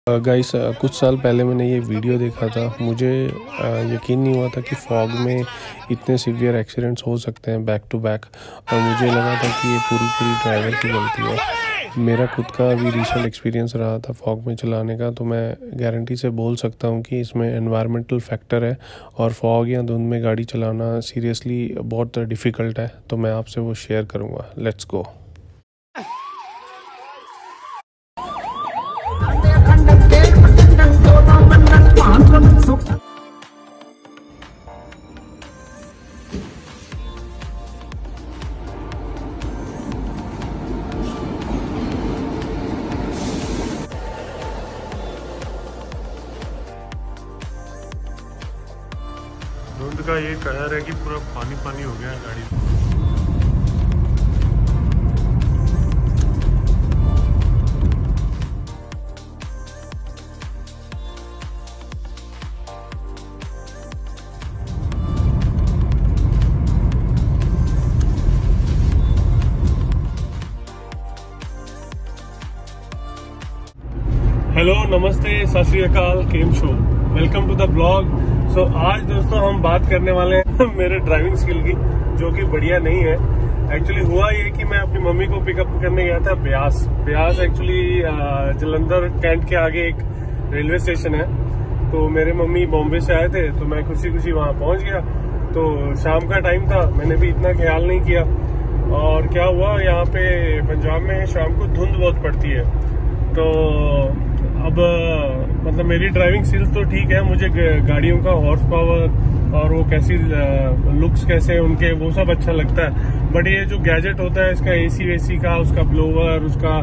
Guys कुछ साल पहले मैंने ये वीडियो देखा था। मुझे यकीन नहीं हुआ था कि फॉग में इतने सीवियर एक्सीडेंट्स हो सकते हैं बैक टू बैक, और मुझे लगा था कि ये पूरी ड्राइवर की गलती है। मेरा खुद का भी रिसेंट एक्सपीरियंस रहा था फॉग में चलाने का, तो मैं गारंटी से बोल सकता हूँ कि इसमें एनवायरमेंटल फैक्टर है और फॉग या धुंध में गाड़ी चलाना सीरियसली बहुत डिफ़िकल्ट है। तो मैं आपसे वो शेयर करूँगा। Let's go. धुंध का ये कहर है कि पूरा पानी पानी हो गया है गाड़ी। हेलो, नमस्ते, सत श्री अकाल, केम शो, welcome to the blog. So आज दोस्तों हम बात करने वाले हैं मेरे ड्राइविंग स्किल की, जो कि बढ़िया नहीं है। एक्चुअली हुआ ये कि मैं अपनी मम्मी को पिकअप करने गया था ब्यास एक्चुअली जलंधर कैंट के आगे एक रेलवे स्टेशन है। तो मेरे मम्मी बॉम्बे से आए थे, तो मैं खुशी खुशी वहां पहुंच गया। तो शाम का टाइम था, मैंने भी इतना ख्याल नहीं किया। और क्या हुआ, यहाँ पे पंजाब में शाम को धुंध बहुत पड़ती है। तो अब मतलब मेरी ड्राइविंग स्किल्स तो ठीक है, मुझे गाड़ियों का हॉर्स पावर और वो कैसी लुक्स कैसे उनके, वो सब अच्छा लगता है। बट ये जो गैजेट होता है, इसका एसी वेसी का, उसका ब्लोवर, उसका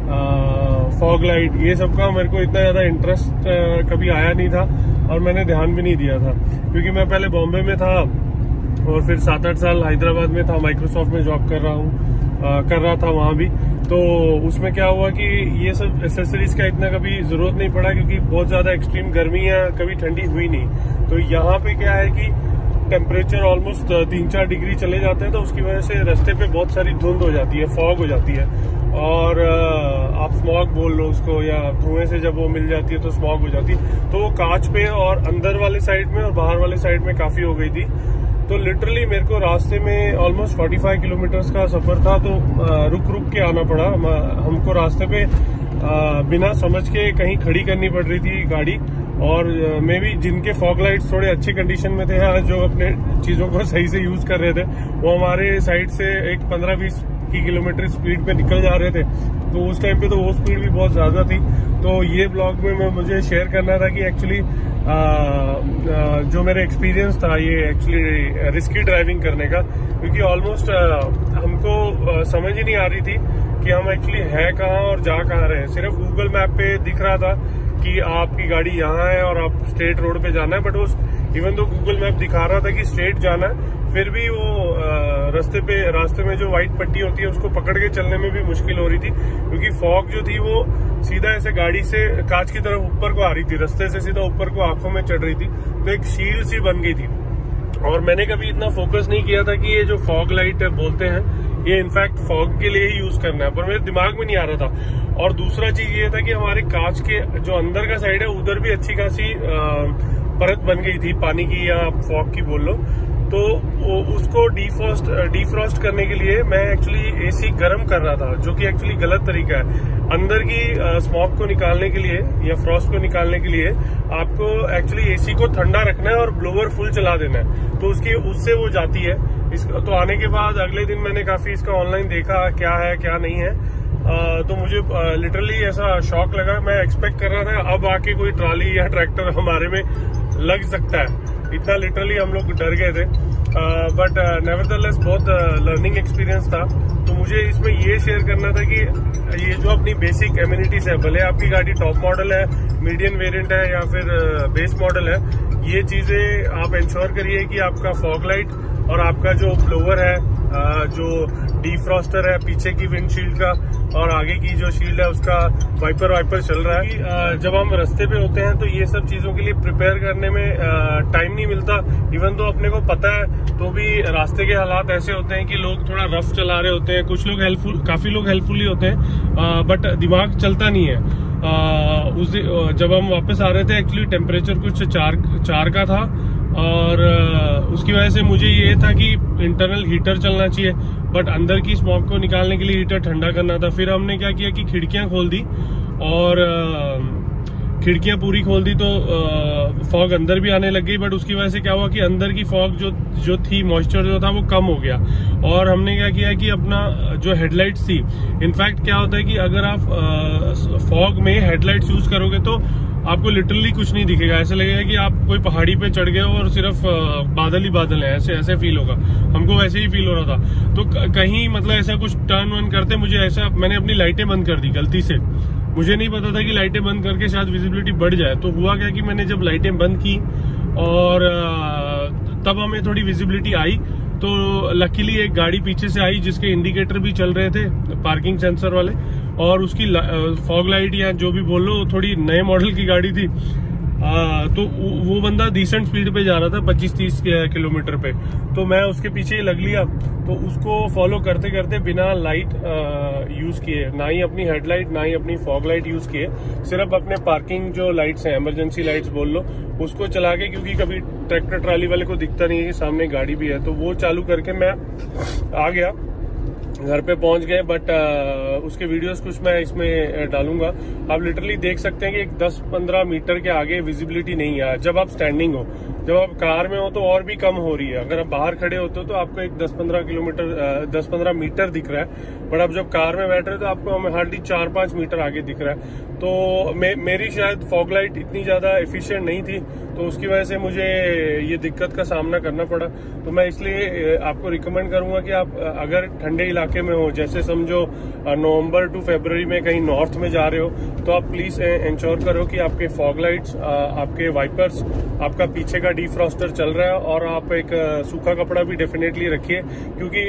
फॉग लाइट, ये सब का मेरे को इतना ज्यादा इंटरेस्ट कभी आया नहीं था और मैंने ध्यान भी नहीं दिया था, क्योंकि मैं पहले बॉम्बे में था और फिर 7-8 साल हैदराबाद में था, माइक्रोसॉफ्ट में जॉब कर रहा था वहां भी। तो उसमें क्या हुआ कि ये सब एसेसरीज का इतना कभी जरूरत नहीं पड़ा, क्योंकि बहुत ज्यादा एक्सट्रीम गर्मी है, कभी ठंडी हुई नहीं। तो यहाँ पे क्या है कि टेम्परेचर ऑलमोस्ट 3-4 डिग्री चले जाते हैं, तो उसकी वजह से रास्ते पे बहुत सारी धुंध हो जाती है, फॉग हो जाती है। और आप स्मॉग बोल लो उसको, या धुएं से जब वो मिल जाती है तो स्मॉग हो जाती है। तो वो कांच पे और अंदर वाले साइड में और बाहर वाले साइड में काफी हो गई थी। तो लिटरली मेरे को रास्ते में ऑलमोस्ट 45 किलोमीटर का सफर था, तो रुक के आना पड़ा हमको। रास्ते पे बिना समझ के कहीं खड़ी करनी पड़ रही थी गाड़ी। और मे भी जिनके फॉग लाइट्स थोड़े अच्छे कंडीशन में थे, जो अपने चीजों को सही से यूज कर रहे थे, वो हमारे साइड से एक 15-20 की किलोमीटर स्पीड पे निकल जा रहे थे। तो उस टाइम पे तो वो स्पीड भी बहुत ज्यादा थी। तो ये ब्लॉग में मुझे शेयर करना था कि एक्चुअली जो मेरा एक्सपीरियंस था, ये एक्चुअली रिस्की ड्राइविंग करने का, क्योंकि ऑलमोस्ट हमको समझ ही नहीं आ रही थी कि हम एक्चुअली है कहाँ और जा कहाँ रहे हैं। सिर्फ गूगल मैप पे दिख रहा था कि आपकी गाड़ी यहाँ है और आप स्ट्रेट रोड पे जाना है, बट वो इवन तो गूगल मैप दिखा रहा था कि स्ट्रेट जाना है, फिर भी वो रास्ते में जो व्हाइट पट्टी होती है उसको पकड़ के चलने में भी मुश्किल हो रही थी, क्योंकि फॉग जो थी वो सीधा ऐसे गाड़ी से कांच की तरफ ऊपर को आ रही थी, रास्ते से सीधा ऊपर को आंखों में चढ़ रही थी। तो एक शील्ड सी बन गई थी। और मैंने कभी इतना फोकस नहीं किया था कि ये जो फॉग लाइट बोलते हैं, ये इनफैक्ट फॉग के लिए ही यूज करना है, पर मेरे दिमाग में नहीं आ रहा था। और दूसरा चीज ये था कि हमारे कांच के जो अंदर का साइड है, उधर भी अच्छी खासी परत बन गई थी पानी की या फॉग की बोल लो। तो उसको डिफ्रॉस्ट करने के लिए मैं एक्चुअली एसी गर्म कर रहा था, जो कि एक्चुअली गलत तरीका है। अंदर की स्मॉग को निकालने के लिए या फ्रॉस्ट को निकालने के लिए आपको एक्चुअली एसी को ठंडा रखना है और ब्लोवर फुल चला देना है, तो उससे वो जाती है। तो आने के बाद अगले दिन मैंने काफी इसका ऑनलाइन देखा क्या है क्या नहीं है। तो मुझे लिटरली ऐसा शॉक लगा। मैं एक्सपेक्ट कर रहा था अब आके कोई ट्रॉली या ट्रैक्टर हमारे में लग सकता है, इतना लिटरली हम लोग डर गए थे। बट नेवरदलेस बहुत लर्निंग एक्सपीरियंस था। तो मुझे इसमें ये शेयर करना था कि ये जो अपनी बेसिक एमिनिटीज है, भले आपकी गाड़ी टॉप मॉडल है, मीडियम वेरिएंट है या फिर बेस मॉडल है, ये चीजें आप इंश्योर करिए कि आपका फॉग लाइट और आपका जो ब्लोवर है, जो डिफ्रॉस्टर है पीछे की विंडशील्ड का, और आगे की जो शील्ड है उसका वाइपर चल रहा है। जब हम रास्ते पे होते हैं तो ये सब चीजों के लिए प्रिपेयर करने में टाइम नहीं मिलता। इवन तो अपने को पता है, तो भी रास्ते के हालात ऐसे होते हैं कि लोग थोड़ा रफ चला रहे होते हैं, कुछ लोग काफी लोग हेल्पफुल ही होते हैं, बट दिमाग चलता नहीं है। जब हम वापस आ रहे थे एक्चुअली टेम्परेचर कुछ 4 का था, और उसकी वजह से मुझे ये था कि इंटरनल हीटर चलना चाहिए, बट अंदर की स्मॉग को निकालने के लिए हीटर ठंडा करना था। फिर हमने क्या किया कि खिड़कियां खोल दी, और खिड़कियां पूरी खोल दी तो फॉग अंदर भी आने लग गई। बट उसकी वजह से क्या हुआ कि अंदर की फॉग जो थी, मॉइस्चर जो था वो कम हो गया। और हमने क्या किया कि अपना जो हेडलाइट्स थी, इनफैक्ट क्या होता है कि अगर आप फॉग में हेडलाइट्स यूज करोगे तो आपको लिटरली कुछ नहीं दिखेगा, ऐसे लगेगा कि आप कोई पहाड़ी पे चढ़ गए हो और सिर्फ बादल ही बादल हैं, ऐसे फील होगा। हमको वैसे ही फील हो रहा था। तो कहीं मतलब ऐसा कुछ टर्न वन करते मैंने अपनी लाइटें बंद कर दी गलती से। मुझे नहीं पता था कि लाइटें बंद करके शायद विजिबिलिटी बढ़ जाए। तो हुआ क्या कि मैंने जब लाइटें बंद की और तब हमें थोड़ी विजिबिलिटी आई, तो लकीली एक गाड़ी पीछे से आई जिसके इंडिकेटर भी चल रहे थे, पार्किंग सेंसर वाले, और उसकी फॉग लाइट या जो भी बोल लो, थोड़ी नए मॉडल की गाड़ी थी। तो वो बंदा डिसेंट स्पीड पे जा रहा था, 25-30 किलोमीटर पे। तो मैं उसके पीछे ही लग लिया। तो उसको फॉलो करते करते बिना लाइट यूज किए, ना ही अपनी हेडलाइट ना ही अपनी फॉग लाइट यूज किए, सिर्फ अपने पार्किंग जो लाइट्स हैं, इमरजेंसी लाइट्स बोल लो, उसको चला के, क्योंकि कभी ट्रैक्टर ट्राली वाले को दिखता नहीं है कि सामने गाड़ी भी है, तो वो चालू करके मैं आ गया, घर पे पहुंच गए। बट उसके वीडियोस कुछ मैं इसमें डालूंगा। आप लिटरली देख सकते हैं कि एक 10-15 मीटर के आगे विजिबिलिटी नहीं है जब आप स्टैंडिंग हो। जब आप कार में हो तो और भी कम हो रही है। अगर आप बाहर खड़े होते हो तो आपको एक 10-15 मीटर दिख रहा है, बट आप जब कार में बैठ रहे हो तो आपको हार्डली 4-5 मीटर आगे दिख रहा है। तो मेरी शायद फॉग लाइट इतनी ज्यादा एफिशिएंट नहीं थी, तो उसकी वजह से मुझे ये दिक्कत का सामना करना पड़ा। तो मैं इसलिए आपको रिकमेंड करूंगा कि आप अगर ठंडे इलाके में हो, जैसे समझो नवंबर टू फरवरी में कहीं नॉर्थ में जा रहे हो, तो आप प्लीज इंश्योर करो कि आपके फॉग लाइट्स, आपके वाइपर्स, आपका पीछे का डिफ्रॉस्टर चल रहा है, और आप एक सूखा कपड़ा भी डेफिनेटली रखिए। क्योंकि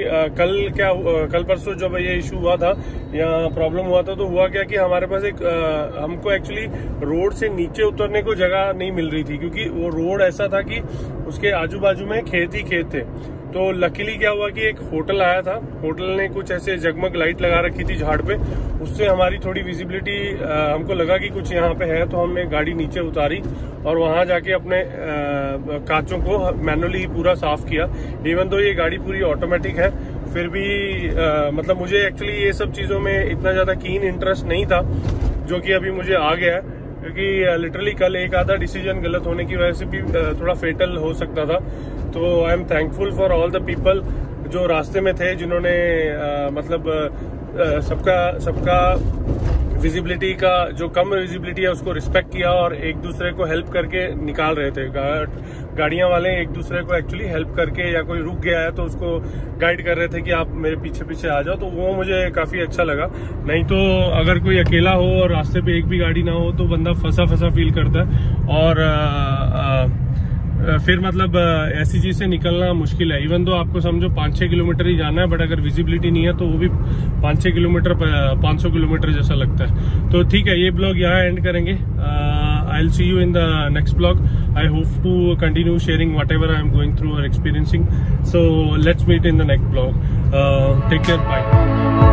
कल परसों जब ये इशू हुआ था या प्रॉब्लम हुआ था, तो हुआ क्या कि हमारे पास हमको एक्चुअली रोड से नीचे उतरने को जगह नहीं मिल रही थी, क्योंकि वो रोड ऐसा था कि उसके आजू बाजू में खेत ही खेत थे। तो लकीली क्या हुआ कि एक होटल आया था, होटल ने कुछ ऐसे जगमग लाइट लगा रखी थी झाड़ पे, उससे हमारी थोड़ी विजिबिलिटी, हमको लगा कि कुछ यहाँ पे है, तो हमने गाड़ी नीचे उतारी और वहां जाके अपने कांचों को मैनुअली पूरा साफ किया। इवन तो ये गाड़ी पूरी ऑटोमेटिक है, फिर भी मतलब मुझे एक्चुअली ये सब चीजों में इतना ज्यादा कीन इंटरेस्ट नहीं था, जो कि अभी मुझे आ गया है। क्योंकि लिटरली कल एक आधा डिसीजन गलत होने की वजह से भी थोड़ा फेटल हो सकता था। तो I am thankful for all the people जो रास्ते में थे, जिन्होंने मतलब सबका विजिबिलिटी का, जो कम विजिबिलिटी है उसको रिस्पेक्ट किया और एक दूसरे को हेल्प करके निकाल रहे थे। गाड़ियां वाले एक दूसरे को एक्चुअली हेल्प करके, या कोई रुक गया है तो उसको गाइड कर रहे थे कि आप मेरे पीछे पीछे आ जाओ। तो वो मुझे काफी अच्छा लगा। नहीं तो अगर कोई अकेला हो और रास्ते पे एक भी गाड़ी ना हो तो बंदा फंसा फील करता है, और फिर मतलब ऐसी चीज से निकलना मुश्किल है। इवन तो आपको समझो 5-6 किलोमीटर ही जाना है, बट अगर विजिबिलिटी नहीं है तो वो भी 5-6 किलोमीटर 500 किलोमीटर जैसा लगता है। तो ठीक है, ये ब्लॉग यहाँ एंड करेंगे। I will see you in the next blog. I hope to continue sharing whatever I am going through और experiencing. So let's meet in the next blog. Take care, bye.